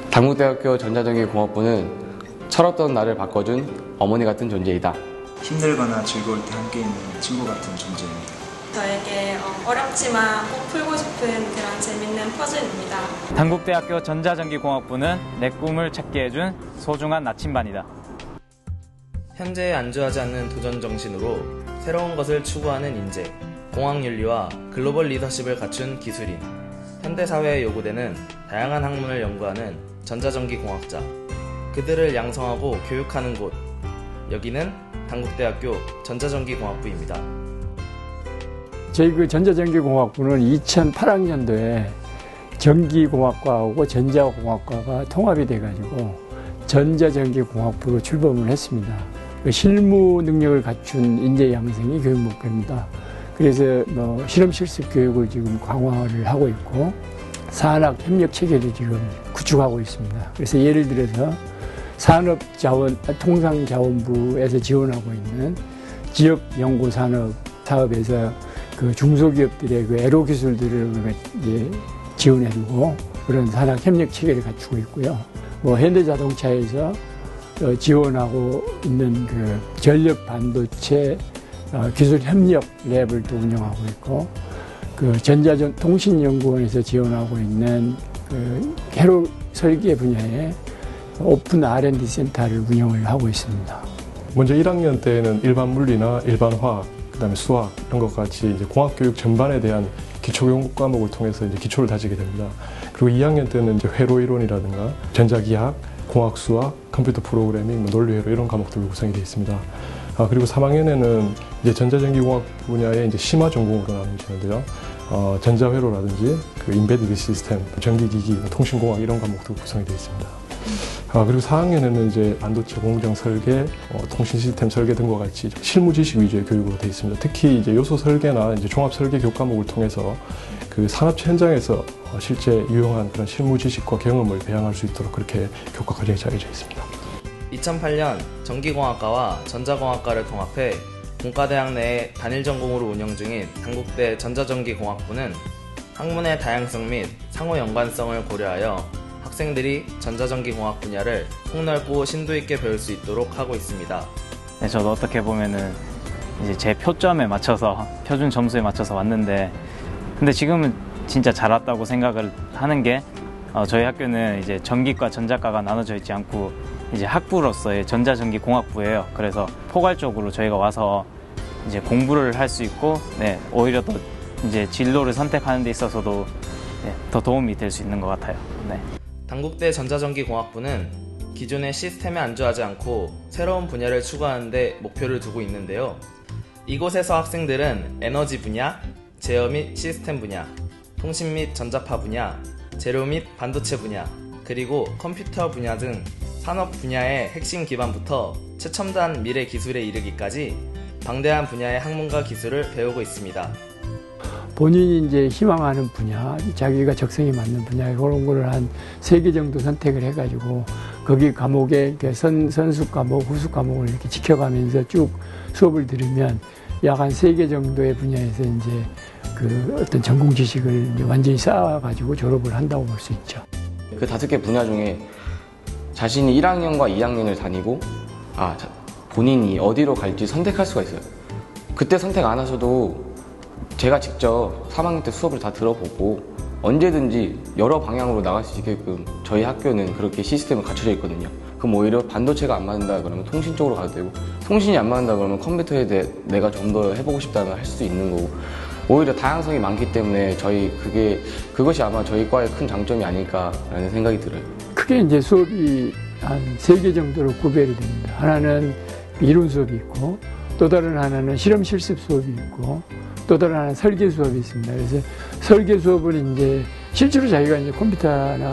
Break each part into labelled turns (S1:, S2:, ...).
S1: 당국대학교 전자전기공학부는 철없던 나를 바꿔준 어머니 같은 존재이다.
S2: 힘들거나 즐거울 때 함께 있는 친구 같은 존재입니다.
S3: 저에게 어렵지만 꼭 풀고 싶은 그런 재밌는 퍼즐입니다.
S4: 당국대학교 전자전기공학부는 내 꿈을 찾게 해준 소중한 나침반이다.
S5: 현재에 안주하지 않는 도전 정신으로 새로운 것을 추구하는 인재, 공학윤리와 글로벌 리더십을 갖춘 기술인, 현대사회에 요구되는 다양한 학문을 연구하는 전자전기공학자, 그들을 양성하고 교육하는 곳, 여기는 당국대학교 전자전기공학부입니다.
S6: 저희 전자전기공학부는 2008학년도에 전기공학과하고 전자공학과가 통합이 돼가지고 전자전기공학부로 출범을 했습니다. 실무 능력을 갖춘 인재 양성이 교육 목표입니다. 그래서 실험 실습 교육을 지금 강화를 하고 있고 산학 협력 체계를 지금 구축하고 있습니다. 그래서 예를 들어서 통상자원부에서 지원하고 있는 지역 연구 산업 사업에서 그 중소기업들의 그 애로 기술들을 이제 지원해주고 그런 산학 협력 체계를 갖추고 있고요. 현대자동차에서 지원하고 있는 그 전력 반도체 기술 협력 랩을 또 운영하고 있고, 그 전자통신연구원에서 지원하고 있는 그 회로 설계 분야의 오픈 R&D 센터를 운영을 하고 있습니다.
S7: 먼저 1학년 때는 일반 물리나 일반 화학, 그다음에 수학 이런 것 같이 이제 공학교육 전반에 대한 기초교육 과목을 통해서 이제 기초를 다지게 됩니다. 그리고 2학년 때는 이제 회로 이론이라든가 전자기학, 공학수학, 컴퓨터 프로그래밍, 논리회로 이런 과목들로 구성이 되어 있습니다. 그리고 3학년에는 이제 전자전기공학 분야의 이제 심화 전공으로 나누시는데요. 전자회로라든지 그 인베디드 시스템, 전기기기, 통신공학 이런 과목도 구성이 되어 있습니다. 그리고 4학년에는 이제 반도체 공정 설계, 통신 시스템 설계 등과 같이 실무 지식 위주의 교육으로 되어 있습니다. 특히 이제 요소 설계나 이제 종합 설계 교육 과목을 통해서 그 산업체 현장에서 실제 유용한 그런 실무 지식과 경험을 배양할 수 있도록 그렇게 교과 과정이 짜여져 있습니다.
S5: 2008년 전기공학과와 전자공학과를 통합해 공과대학 내에 단일 전공으로 운영 중인 당국대 전자전기공학부는 학문의 다양성 및 상호 연관성을 고려하여 학생들이 전자전기공학 분야를 폭넓고 심도 있게 배울 수 있도록 하고 있습니다.
S4: 네, 저도 어떻게 보면은 이제 제 표점에 맞춰서 표준 점수에 맞춰서 왔는데, 근데 지금은 진짜 잘 왔다고 생각을 하는 게 저희 학교는 이제 전기과, 전자과가 나눠져 있지 않고 이제 학부로서의 전자전기공학부예요. 그래서 포괄적으로 저희가 와서 이제 공부를 할 수 있고, 네, 오히려 더 이제 진로를 선택하는 데 있어서도 더 도움이 될 수 있는 것 같아요. 네.
S5: 당국대 전자전기공학부는 기존의 시스템에 안주하지 않고 새로운 분야를 추구하는 데 목표를 두고 있는데요. 이곳에서 학생들은 에너지 분야, 제어 및 시스템 분야, 통신 및 전자파 분야, 재료 및 반도체 분야, 그리고 컴퓨터 분야 등 산업 분야의 핵심 기반부터 최첨단 미래 기술에 이르기까지 방대한 분야의 학문과 기술을 배우고 있습니다.
S6: 본인이 이제 희망하는 분야, 자기가 적성이 맞는 분야, 그런 거를 한 3개 정도 선택을 해가지고 거기 과목에 선수 과목, 후수 과목을 이렇게 지켜가면서 쭉 수업을 들으면 약 한 3개 정도의 분야에서 이제 그 어떤 전공 지식을 이제 완전히 쌓아가지고 졸업을 한다고 볼 수 있죠.
S1: 그 5개 분야 중에 자신이 1학년과 2학년을 다니고 본인이 어디로 갈지 선택할 수가 있어요. 그때 선택 안 하셔도 제가 직접 3학년 때 수업을 다 들어보고 언제든지 여러 방향으로 나갈 수 있게끔 저희 학교는 그렇게 시스템을 갖춰져 있거든요. 그럼 오히려 반도체가 안 맞는다 그러면 통신 쪽으로 가도 되고, 통신이 안 맞는다 그러면 컴퓨터에 대해 내가 좀 더 해보고 싶다면 할 수 있는 거고, 오히려 다양성이 많기 때문에 그것이 아마 저희 과의 큰 장점이 아닐까라는 생각이 들어요.
S6: 크게 이제 수업이 한 3개 정도로 구별이 됩니다. 하나는 이론 수업이 있고, 또 다른 하나는 실험 실습 수업이 있고, 또 다른 하나는 설계 수업이 있습니다. 그래서 설계 수업은 이제 실제로 자기가 이제 컴퓨터나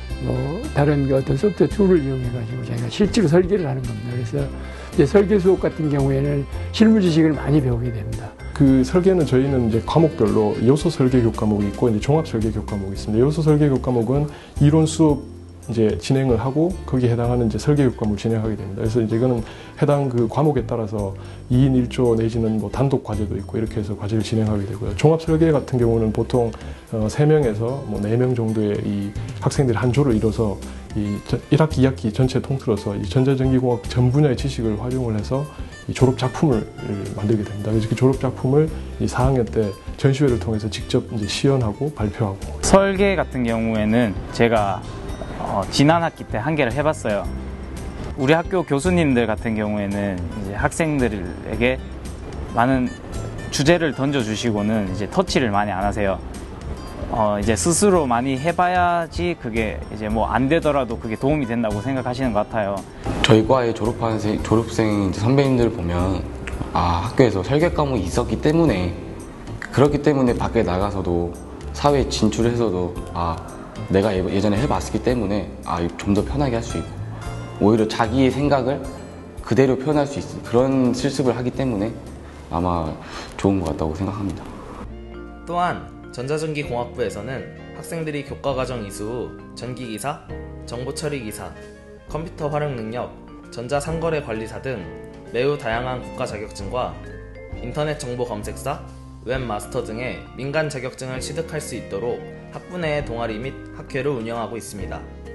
S6: 다른 어떤 소프트웨어 툴을 이용해가지고 자기가 실제로 설계를 하는 겁니다. 그래서 이제 설계 수업 같은 경우에는 실무 지식을 많이 배우게 됩니다.
S7: 그 설계는 저희는 이제 과목별로 요소 설계 교과 과목이 있고 이제 종합 설계 교과 과목이 있습니다. 요소 설계 교과 과목은 이론 수업 이제 진행을 하고 거기에 해당하는 이제 설계 교과 과목을 진행하게 됩니다. 그래서 이제 이거는 해당 그 과목에 따라서 2인 1조 내지는 뭐 단독 과제도 있고 이렇게 해서 과제를 진행하게 되고요. 종합 설계 같은 경우는 보통 3명에서 뭐 4명 정도의 이 학생들이 한 조를 이뤄서 이 1학기, 2학기 전체 통틀어서 이 전자전기공학 전 분야의 지식을 활용을 해서 이 졸업 작품을 만들게 됩니다. 그래서 그 졸업 작품을 이 4학년 때 전시회를 통해서 직접 이제 시연하고 발표하고.
S4: 설계 같은 경우에는 제가 지난 학기 때 한 개를 해봤어요. 우리 학교 교수님들 같은 경우에는 이제 학생들에게 많은 주제를 던져주시고는 이제 터치를 많이 안 하세요. 이제 스스로 많이 해봐야지 그게 이제 뭐 안 되더라도 그게 도움이 된다고 생각하시는 것 같아요.
S1: 저희 과의 졸업생 이제 선배님들 보면 학교에서 설계 과목이 있었기 때문에 그렇기 때문에 밖에 나가서도 사회에 진출해서도 내가 예전에 해봤기 때문에 좀 더 편하게 할 수 있고 오히려 자기의 생각을 그대로 표현할 수 있는 그런 실습을 하기 때문에 아마 좋은 것 같다고 생각합니다.
S5: 또한 전자전기공학부에서는 학생들이 교과과정 이수 후 전기기사, 정보처리기사, 컴퓨터 활용 능력, 전자상거래 관리사 등 매우 다양한 국가 자격증과 인터넷 정보 검색사, 웹마스터 등의 민간 자격증을 취득할 수 있도록 학부 내의 동아리 및 학회를 운영하고 있습니다.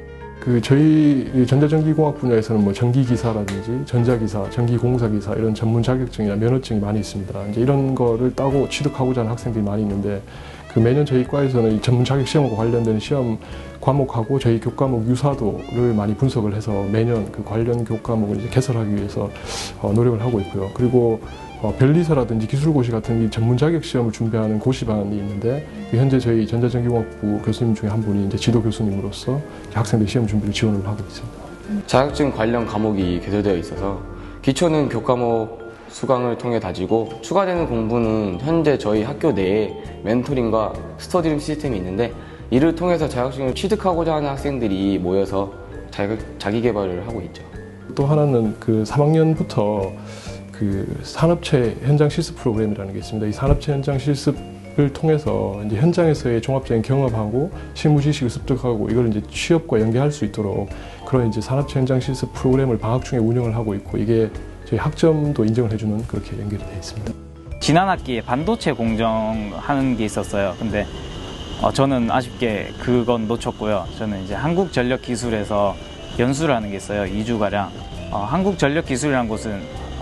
S7: 저희 전자전기공학 분야에서는 뭐 전기기사라든지 전자기사, 전기공사기사 이런 전문 자격증이나 면허증이 많이 있습니다. 이제 이런 거를 따고 취득하고자 하는 학생들이 많이 있는데 매년 저희 과에서는 이 전문 자격 시험과 관련된 시험 과목하고 저희 교과목 유사도를 많이 분석을 해서 매년 그 관련 교과목을 이제 개설하기 위해서 노력을 하고 있고요. 그리고 변리사라든지 기술고시 같은 이 전문 자격 시험을 준비하는 고시반이 있는데 현재 저희 전자전기공학부 교수님 중에 한 분이 이제 지도 교수님으로서 학생들 시험 준비를 지원을 하고 있습니다.
S1: 자격증 관련 과목이 개설되어 있어서 기초는 교과목 수강을 통해 다지고 추가되는 공부는 현재 저희 학교 내에 멘토링과 스터디룸 시스템이 있는데 이를 통해서 자격증을 취득하고자 하는 학생들이 모여서 자기 개발을 하고 있죠.
S7: 또 하나는 그 3학년부터 그 산업체 현장 실습 프로그램이라는 게 있습니다. 이 산업체 현장 실습을 통해서 이제 현장에서의 종합적인 경험하고 실무 지식을 습득하고 이걸 이제 취업과 연계할 수 있도록 그런 이제 산업체 현장 실습 프로그램을 방학 중에 운영을 하고 있고 이게 저희 학점도 인정을 해주는 그렇게 연결이 되어 있습니다.
S4: 지난 학기에 반도체 공정하는 게 있었어요. 근데 저는 아쉽게 그건 놓쳤고요. 저는 이제 한국전력기술에서 연수를 하는 게 있어요. 2주가량. 한국전력기술이라는 곳은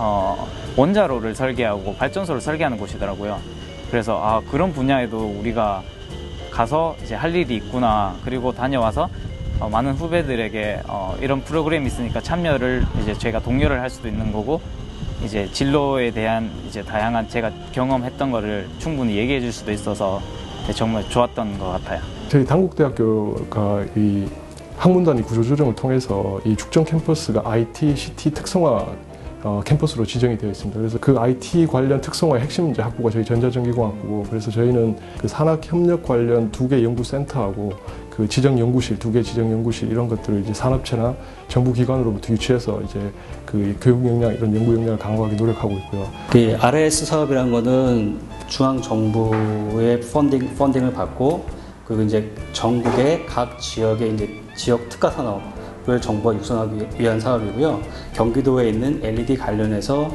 S4: 원자로를 설계하고 발전소를 설계하는 곳이더라고요. 그래서 그런 분야에도 우리가 가서 이제 할 일이 있구나. 그리고 다녀와서 많은 후배들에게 이런 프로그램이 있으니까 참여를 이제 제가 독려를 할 수도 있는 거고 이제 진로에 대한 이제 다양한 제가 경험했던 거를 충분히 얘기해 줄 수도 있어서 정말 좋았던 것 같아요.
S7: 저희 단국대학교가 이 학문단위 구조조정을 통해서 이 축전 캠퍼스가 IT, CT 특성화 캠퍼스로 지정이 되어 있습니다. 그래서 그 IT 관련 특성화의 핵심 이제 학부가 저희 전자전기공학부고 그래서 저희는 그 산학협력 관련 2개 연구센터하고 그 지정 연구실, 2개 지정 연구실 이런 것들을 이제 산업체나 정부기관으로부터 유치해서 이제 그 교육 역량 이런 연구 역량을 강화하기 노력하고 있고요.
S8: 그 RS 사업이라는 거는 중앙 정부의 펀딩을 받고 그리고 이제 전국의 각 지역의 이제 지역 특화 산업을 정부가 육성하기 위한 사업이고요. 경기도에 있는 LED 관련해서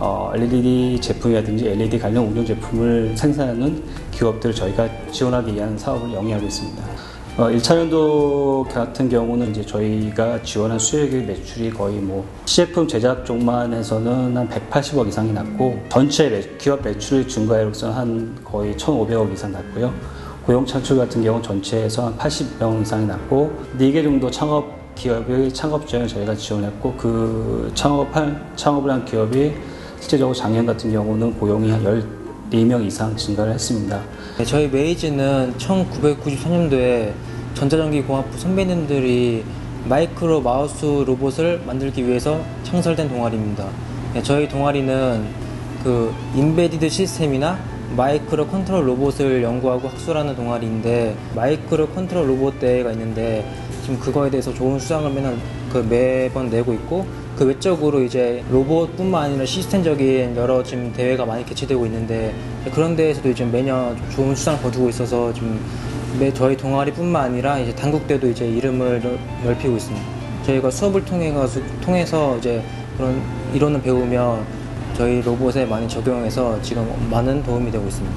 S8: LED 제품이라든지 LED 관련 운용 제품을 생산하는 기업들을 저희가 지원하기 위한 사업을 영위하고 있습니다. 1차 연도 같은 경우는 이제 저희가 지원한 수익의 매출이 거의 뭐 시제품 제작 쪽만 해서는 한 180억 이상이 났고 전체 기업 매출 증가율로서 한 거의 1,500억 이상 났고요. 고용 창출 같은 경우 전체에서 한 80명 이상이 났고 4개 정도 기업의 창업 지원을 저희가 지원했고 그 창업을 한 기업이 실제적으로 작년 같은 경우는 고용이 한 14명 이상 증가를 했습니다.
S9: 저희 메이즈는 1993년도에 전자전기공학부 선배님들이 마이크로 마우스 로봇을 만들기 위해서 창설된 동아리입니다. 저희 동아리는 그 인베디드 시스템이나 마이크로 컨트롤 로봇을 연구하고 학술하는 동아리인데 마이크로 컨트롤 로봇 대회가 있는데 지금 그거에 대해서 좋은 수상을 매번 내고 있고 그 외적으로 이제 로봇뿐만 아니라 시스템적인 여러 지금 대회가 많이 개최되고 있는데 그런 데에서도 이제 매년 좋은 수상을 거두고 있어서 지금 저희 동아리뿐만 아니라 이제 단국대도 이제 이름을 넓히고 있습니다. 저희가 수업을 통해서 이제 그런 이론을 배우면 저희 로봇에 많이 적용해서 지금 많은 도움이 되고 있습니다.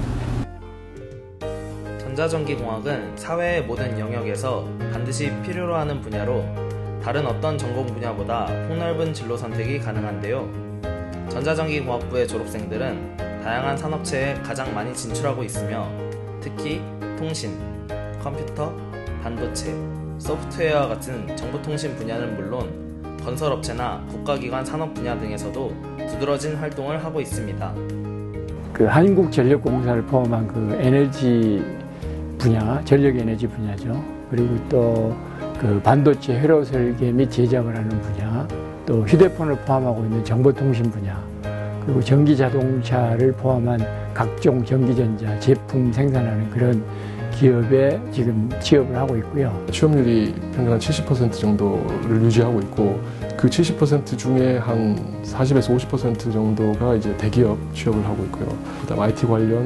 S5: 전자전기공학은 사회의 모든 영역에서 반드시 필요로 하는 분야로 다른 어떤 전공 분야보다 폭넓은 진로 선택이 가능한데요. 전자전기공학부의 졸업생들은 다양한 산업체에 가장 많이 진출하고 있으며 특히 통신, 컴퓨터, 반도체, 소프트웨어와 같은 정보통신 분야는 물론 건설업체나 국가기관 산업 분야 등에서도 두드러진 활동을 하고 있습니다.
S6: 그 한국전력공사를 포함한 그 에너지 분야, 전력 에너지 분야죠. 그리고 또 그 반도체 회로 설계 및 제작을 하는 분야, 또 휴대폰을 포함하고 있는 정보통신 분야, 그리고 전기 자동차를 포함한 각종 전기전자 제품 생산하는 그런 기업에 지금 취업을 하고 있고요.
S7: 취업률이 평균 한 70% 정도를 유지하고 있고 그 70% 중에 한 40에서 50% 정도가 이제 대기업 취업을 하고 있고요. 그다음 IT 관련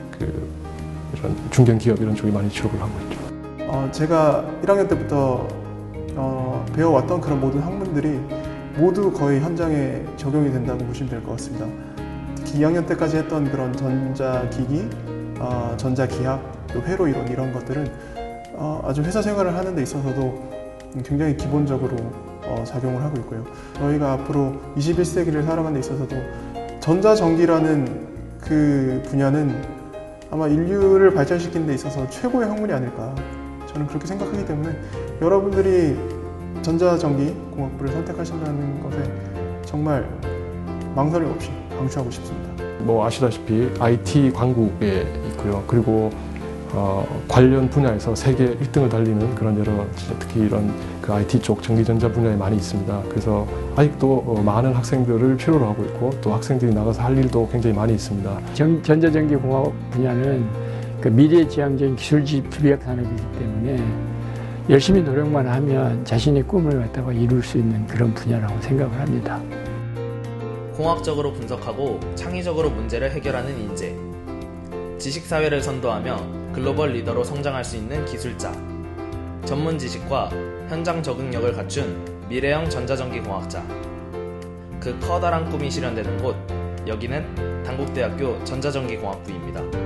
S7: 이런 중견기업 이런 쪽이 많이 취업을 하고 있죠.
S10: 제가 1학년 때부터 배워왔던 그런 모든 학문들이 모두 거의 현장에 적용이 된다고 보시면 될 것 같습니다. 특히 2학년 때까지 했던 그런 전자기기, 전자기학, 또 회로 이론 이런 것들은 아주 회사 생활을 하는 데 있어서도 굉장히 기본적으로 작용을 하고 있고요. 저희가 앞으로 21세기를 살아가는 데 있어서도 전자전기라는 그 분야는 아마 인류를 발전시키는 데 있어서 최고의 학문이 아닐까 저는 그렇게 생각하기 때문에 여러분들이 전자전기 공학부를 선택하신다는 것에 정말 망설임 없이 강추하고 싶습니다.
S7: 뭐 아시다시피 IT 강국에 있고요. 그리고 관련 분야에서 세계 1등을 달리는 그런 여러 특히 이런 그 IT 쪽 전기전자 분야에 많이 있습니다. 그래서 아직도 많은 학생들을 필요로 하고 있고 또 학생들이 나가서 할 일도 굉장히 많이 있습니다.
S6: 전자전기공학 분야는 그 미래지향적인 기술지 부력 산업이기 때문에 열심히 노력만 하면 자신의 꿈을 갖다가 이룰 수 있는 그런 분야라고 생각을 합니다.
S5: 공학적으로 분석하고 창의적으로 문제를 해결하는 인재, 지식사회를 선도하며 글로벌 리더로 성장할 수 있는 기술자, 전문 지식과 현장 적응력을 갖춘 미래형 전자전기공학자. 그 커다란 꿈이 실현되는 곳, 여기는 단국대학교 전자전기공학부입니다.